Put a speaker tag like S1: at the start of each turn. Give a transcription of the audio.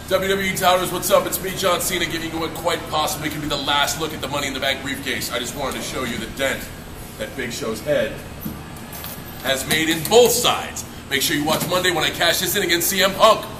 S1: WWE Todders, what's up? It's me, John Cena, giving you what quite possibly could be the last look at the Money in the Bank briefcase. I just wanted to show you the dent that Big Show's head has made in both sides. Make sure you watch Monday when I cash this in against CM Punk.